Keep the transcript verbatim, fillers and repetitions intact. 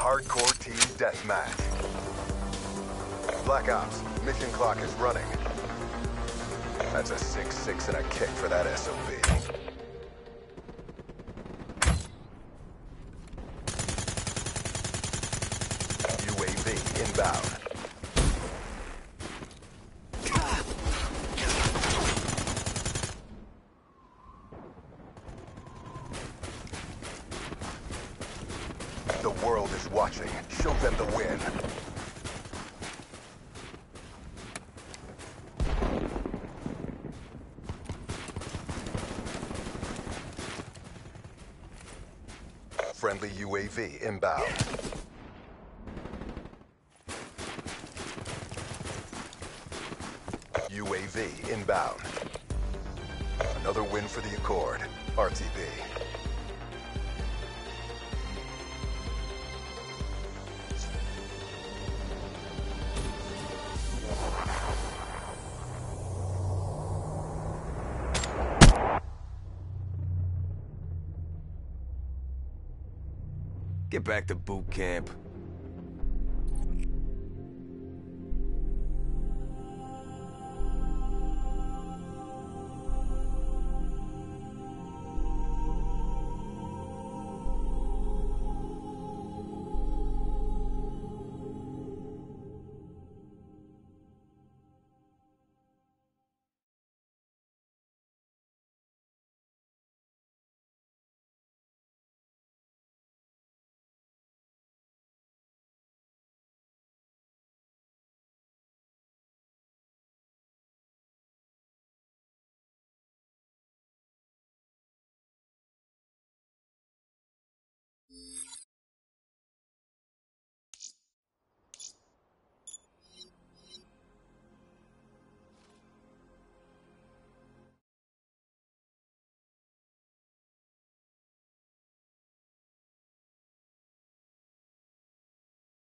Hardcore Team Deathmatch. Black Ops, mission clock is running. That's a six six and a kick for that S O B. U A V inbound. The world is watching. Show them the win. Friendly U A V inbound. U A V inbound. Another win for the Accord. R T B. Get back to boot camp.